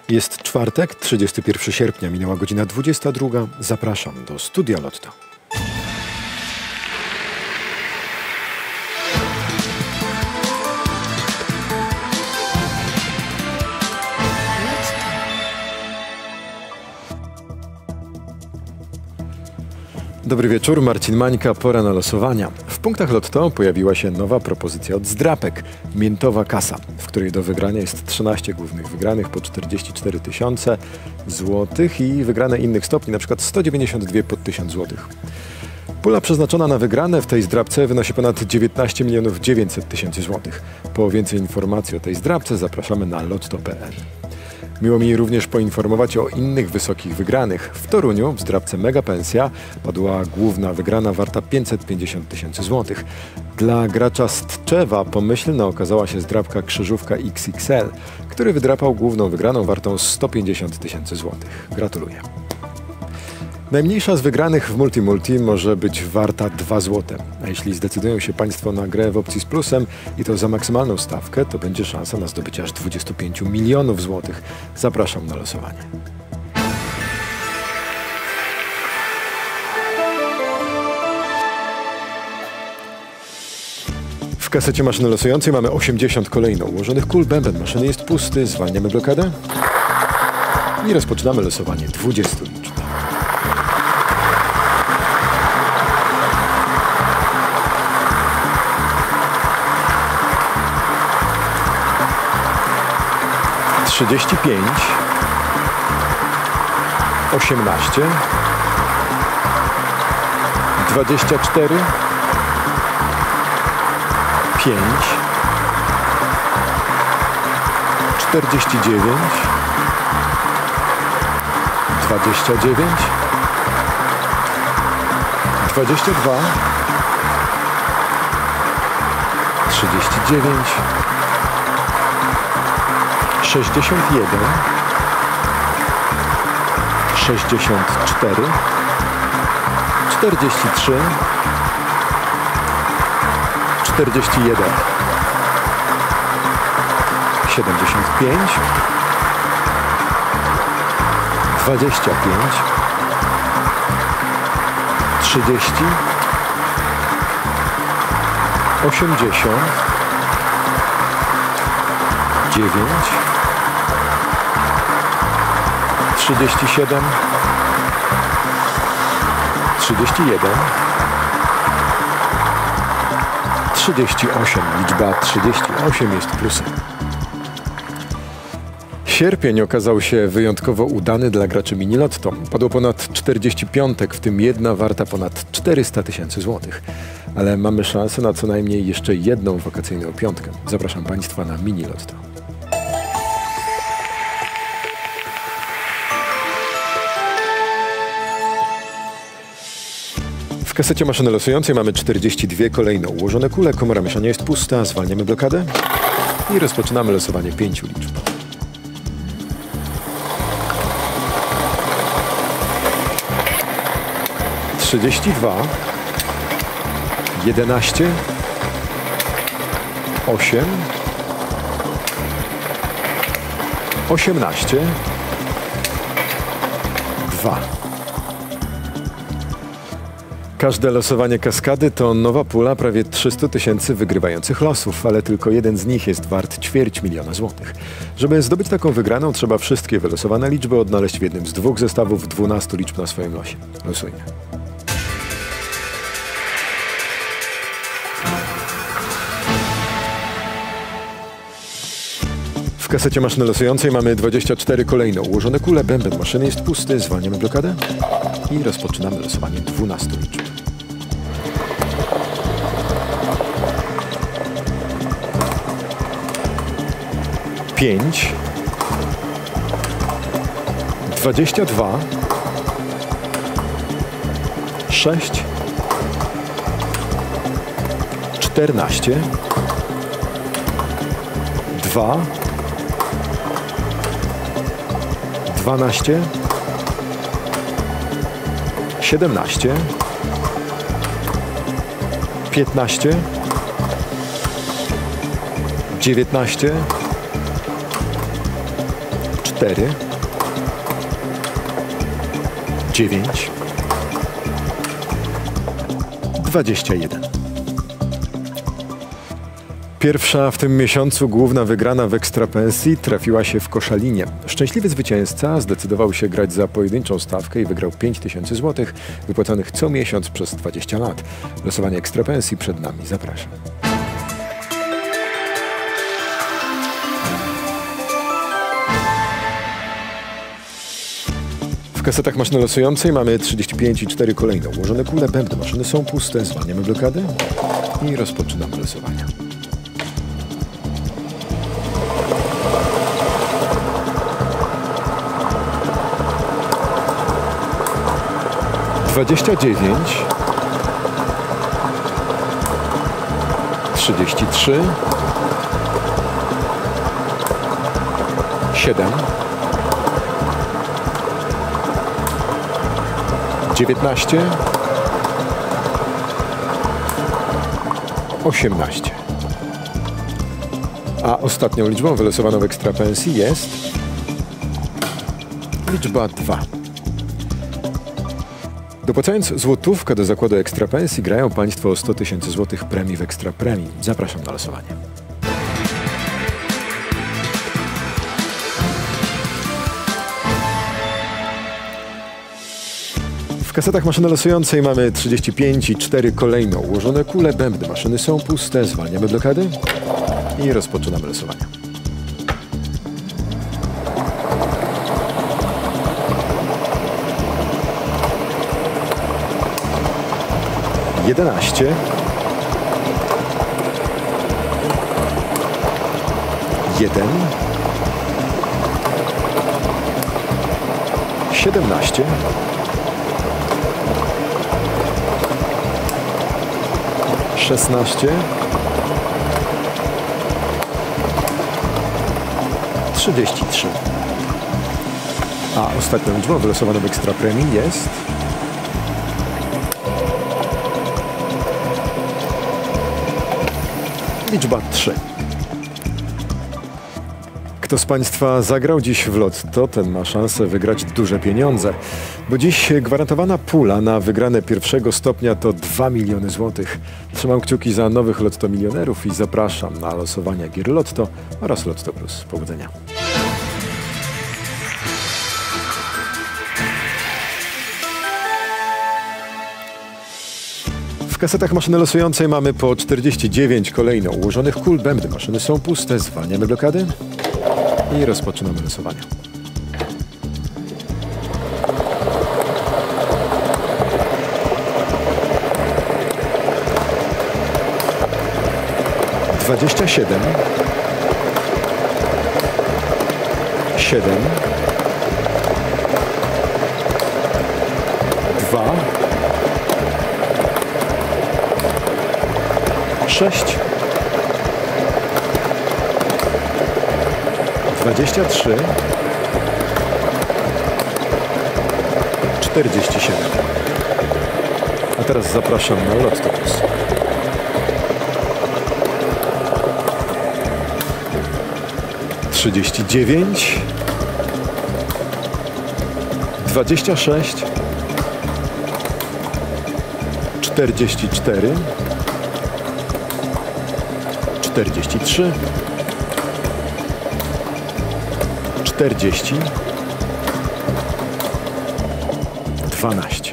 Jest czwartek, 31 sierpnia, minęła godzina 22. Zapraszam do Studia Lotto. Dobry wieczór, Marcin Mańka, pora na losowania. W punktach Lotto pojawiła się nowa propozycja od zdrapek, miętowa kasa, w której do wygrania jest 13 głównych wygranych po 44 000 złotych i wygrane innych stopni, na przykład 192 po 1000 złotych. Pula przeznaczona na wygrane w tej zdrapce wynosi ponad 19 900 000 złotych. Po więcej informacji o tej zdrapce zapraszamy na lotto.pl. Miło mi również poinformować o innych wysokich wygranych. W Toruniu w zdrapce Mega Pensja padła główna wygrana warta 550 000 złotych. Dla gracza z Tczewa pomyślna okazała się zdrapka Krzyżówka XXL, który wydrapał główną wygraną wartą 150 000 złotych. Gratuluję. Najmniejsza z wygranych w Multi może być warta 2 zł. A jeśli zdecydują się Państwo na grę w opcji z plusem i to za maksymalną stawkę, to będzie szansa na zdobycie aż 25 milionów złotych. Zapraszam na losowanie. W kasecie maszyny losującej mamy 80 kolejno ułożonych kul. Bęben maszyny jest pusty. Zwalniamy blokadę i rozpoczynamy losowanie 20 liczb. Trzydzieści 18, 24, 5, 49, 29, 22, 39, 61, 64, 43, 41, 75, 25, 30, 80, 9, 37, 31, 38. Liczba 38 jest plusem. Sierpień okazał się wyjątkowo udany dla graczy Mini Lotto. Padło ponad 40 piątek, w tym jedna warta ponad 400 000 złotych. Ale mamy szansę na co najmniej jeszcze jedną wakacyjną piątkę. Zapraszam Państwa na Mini Lotto. W kasecie maszyny losującej mamy 42 kolejno ułożone kule. Komora mieszania jest pusta. Zwalniamy blokadę i rozpoczynamy losowanie 5 liczb. Trzydzieści 11, 8, 18, 2. Każde losowanie kaskady to nowa pula prawie 300 000 wygrywających losów, ale tylko jeden z nich jest wart 250 000 złotych. Żeby zdobyć taką wygraną, trzeba wszystkie wylosowane liczby odnaleźć w jednym z dwóch zestawów 12 liczb na swoim losie. Losujmy. W kasecie maszyny losującej mamy 24 kolejno ułożone kule. Bęben maszyny jest pusty. Zwalniamy blokadę i rozpoczynamy losowanie 12 liczb. 5, 22, 6, 14, 2, 12, 17, 15, 19, 4, 9, 21. Pierwsza w tym miesiącu główna wygrana w ekstrapensji trafiła się w Koszalinie. Szczęśliwy zwycięzca zdecydował się grać za pojedynczą stawkę i wygrał 5000 zł, wypłacanych co miesiąc przez 20 lat. Losowanie ekstrapensji przed nami. Zapraszam. W kasetach maszyny losującej mamy 35 i 4 kolejne ułożone kule. Bębny maszyny są puste. Zwalniamy blokady i rozpoczynamy losowanie. 29, 33, 7, 19, 18. A ostatnią liczbą wylosowaną w ekstrapensji jest liczba 2. Dopłacając złotówkę do zakładu ekstrapensji, grają Państwo o 100 000 złotych premii w Ekstra Premii. Zapraszam na losowanie. W kasetach maszyny losującej mamy 35 i 4 kolejno ułożone kule. Bębny maszyny są puste. Zwalniamy blokady i rozpoczynamy losowanie. 11, 1, 17, 16, 33. A ostatnią liczbą wylosowaną w Ekstra Premii jest liczba 3. Kto z Państwa zagrał dziś w lotto, ten ma szansę wygrać duże pieniądze. Bo dziś gwarantowana pula na wygrane pierwszego stopnia to 2 miliony złotych. Trzymam kciuki za nowych Lotto milionerów i zapraszam na losowania gier Lotto oraz Lotto Plus. Powodzenia! W kasetach maszyny losującej mamy po 49 kolejno ułożonych kul. Bębny maszyny są puste. Zwalniamy blokady i rozpoczynamy losowanie. 27, 7, 2, 6, 23, 47. A teraz zapraszam na Lotto Plus. 39, 26, 44, 43, 40, 12.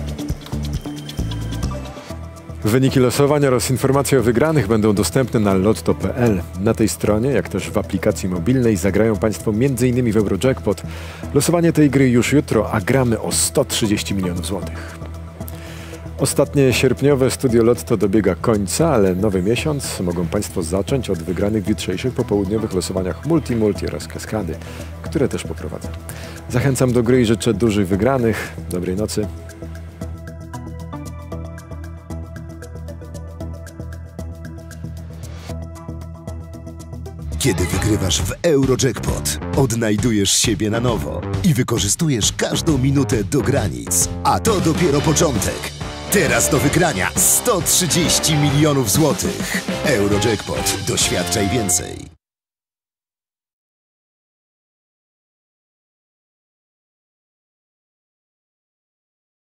Wyniki losowania oraz informacje o wygranych będą dostępne na lotto.pl. Na tej stronie, jak też w aplikacji mobilnej, zagrają Państwo m.in. w Eurojackpot. Losowanie tej gry już jutro, a gramy o 130 milionów złotych. Ostatnie sierpniowe Studio Lotto dobiega końca, ale nowy miesiąc mogą Państwo zacząć od wygranych w jutrzejszych popołudniowych losowaniach Multi oraz Kaskady, które też poprowadzę. Zachęcam do gry i życzę dużych wygranych. Dobrej nocy. Kiedy wygrywasz w Eurojackpot, odnajdujesz siebie na nowo i wykorzystujesz każdą minutę do granic. A to dopiero początek. Teraz do wygrania 130 milionów złotych. Eurojackpot. Doświadczaj więcej.